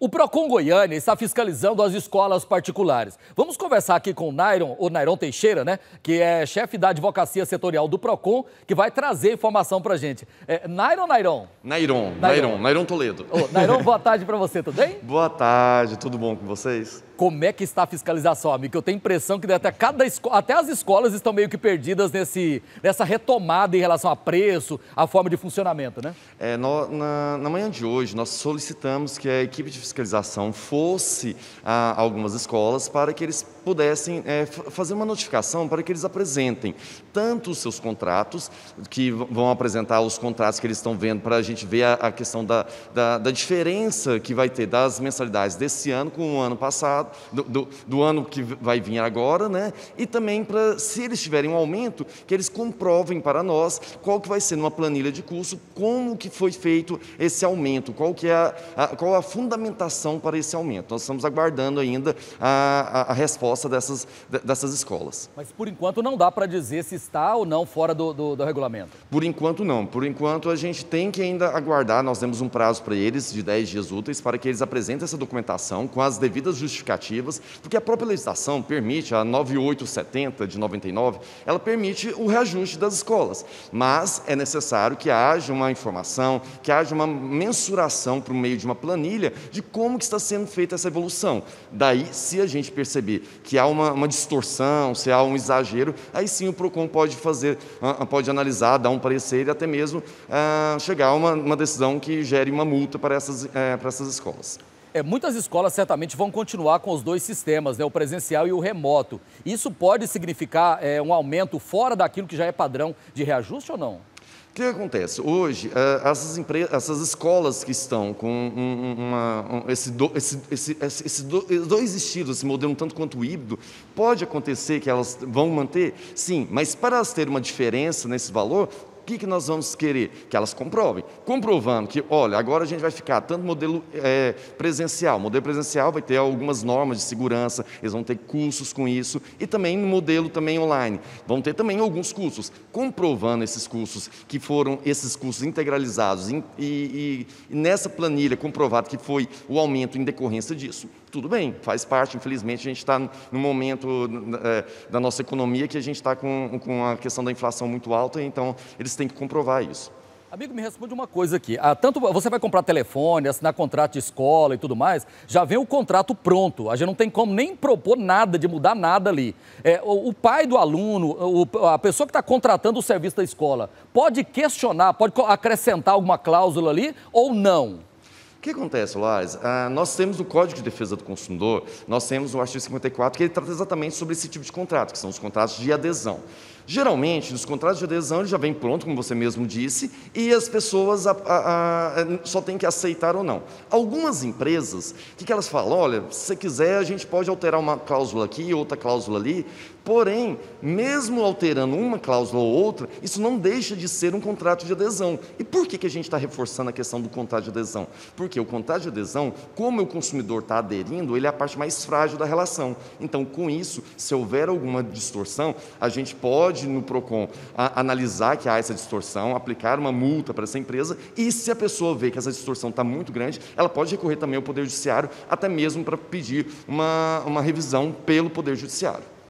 O Procon Goiânia está fiscalizando as escolas particulares. Vamos conversar aqui com o Nairon Teixeira, né? Que é chefe da advocacia setorial do Procon, que vai trazer informação pra gente. Nairon. Nairon Toledo. Nairon, boa tarde pra você, tudo bem? Boa tarde, tudo bom com vocês? Como é que está a fiscalização, amigo? Que eu tenho a impressão que até as escolas estão meio que perdidas nessa retomada em relação a preço, a forma de funcionamento, né? Na manhã de hoje, nós solicitamos que a equipe de fiscalização fosse a algumas escolas para que eles pudessem fazer uma notificação para que eles apresentem tanto os seus contratos, que vão apresentar os contratos que eles estão vendo para a gente ver a questão da diferença que vai ter das mensalidades desse ano com o ano passado, do ano que vai vir agora, né? E também para, se eles tiverem um aumento, que eles comprovem para nós qual que vai ser numa planilha de curso, como que foi feito esse aumento, qual a fundamentação para esse aumento. Nós estamos aguardando ainda a resposta dessas escolas. Mas por enquanto não dá para dizer se está ou não fora do regulamento. Por enquanto não. Por enquanto a gente tem que ainda aguardar, nós temos um prazo para eles de 10 dias úteis para que eles apresentem essa documentação com as devidas justificativas, porque a própria legislação permite, a 9870 de 99, ela permite o reajuste das escolas, mas é necessário que haja uma informação, que haja uma mensuração por meio de uma planilha de como que está sendo feita essa evolução. Daí, se a gente perceber que há uma distorção, se há um exagero, aí sim o Procon pode analisar, dar um parecer e até mesmo chegar a uma decisão que gere uma multa para essas escolas. Muitas escolas certamente vão continuar com os dois sistemas, né, o presencial e o remoto. Isso pode significar um aumento fora daquilo que já é padrão de reajuste ou não? O que acontece? Hoje, essas escolas que estão com esses dois estilos, esse modelo um tanto quanto híbrido, pode acontecer que elas vão manter? Sim, mas para elas terem uma diferença nesse valor, o que nós vamos querer? Que elas comprovem. Comprovando que, olha, agora a gente vai ficar tanto modelo presencial. O modelo presencial vai ter algumas normas de segurança, eles vão ter cursos com isso, e também no modelo também online. Vão ter também alguns cursos. Comprovando esses cursos, que foram esses cursos integralizados, e nessa planilha comprovado que foi o aumento em decorrência disso. Tudo bem, faz parte, infelizmente, a gente está no momento da nossa economia que a gente está com a questão da inflação muito alta, então eles têm que comprovar isso. Amigo, me responde uma coisa aqui. Tanto você vai comprar telefone, assinar contrato de escola e tudo mais, já vem o contrato pronto. A gente não tem como nem propor nada, de mudar nada ali. O pai do aluno, a pessoa que está contratando o serviço da escola, pode questionar, pode acrescentar alguma cláusula ali ou não? O que acontece, Lares? Nós temos no Código de Defesa do Consumidor, nós temos o artigo 54, que ele trata exatamente sobre esse tipo de contrato, que são os contratos de adesão. Geralmente, os contratos de adesão ele já vem pronto, como você mesmo disse, e as pessoas só têm que aceitar ou não. Algumas empresas, o que elas falam? Olha, se você quiser, a gente pode alterar uma cláusula aqui, outra cláusula ali, porém, mesmo alterando uma cláusula ou outra, isso não deixa de ser um contrato de adesão. E por que a gente está reforçando a questão do contrato de adesão? Porque o contrato de adesão, como o consumidor está aderindo, ele é a parte mais frágil da relação. Então, com isso, se houver alguma distorção, a gente pode, no Procon, analisar que há essa distorção, aplicar uma multa para essa empresa, e se a pessoa vê que essa distorção está muito grande, ela pode recorrer também ao Poder Judiciário, até mesmo para pedir uma revisão pelo Poder Judiciário.